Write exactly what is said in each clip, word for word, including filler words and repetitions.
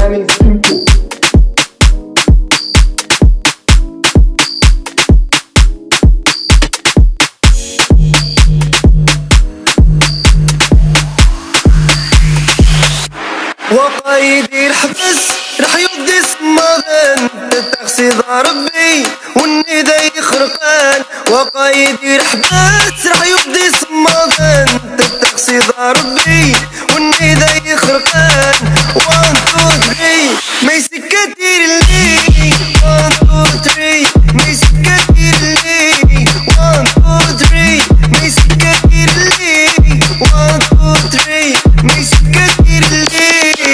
Miami people. وقايدي الحبس رح يودي سماغان التاكسي ضربي والندى يخرقان. وقايدي الحبس رح يودي سماغان التاكسي ضربي والندى يخرقان. وان تو ثري ما يسكتير لي، وان تو ثري ما يسكتير لي، وان تو ثري ما يسكتير لي، وان تو ثري ما يسكتير لي.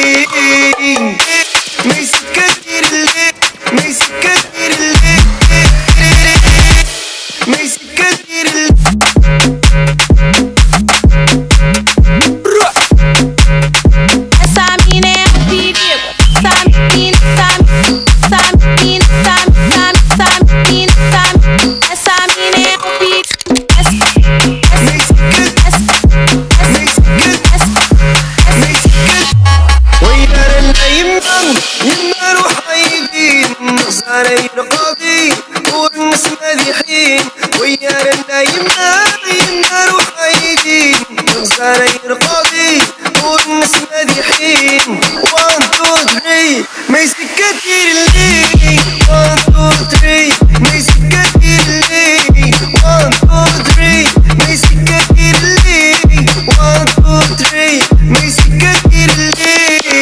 يما روح عيدين نغزاري القاضي والناس مادحين. ويا رنا يما يما روح عيدين نغزاري القاضي والناس مادحين. وان تو ثري ما يسكتير لي، وان تو ثري ما يسكتير لي، وان تو ثري ما يسكتير لي، وان تو ثري ما يسكتير لي.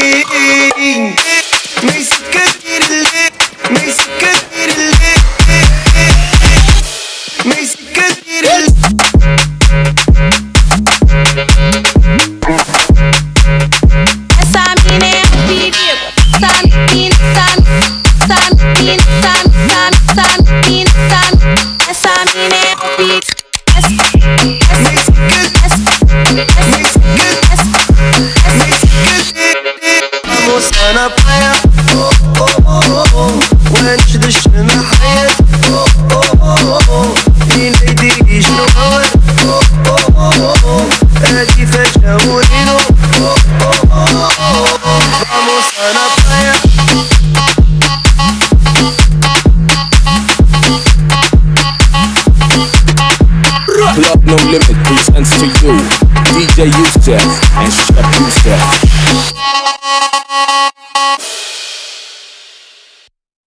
أنا بحياة وانشد الشمحية ليلي شنو هوى هادي فجأة ولينو. Vamos أنا بحياة Club No Limit presents to you D J Youssef and Chef Youssef.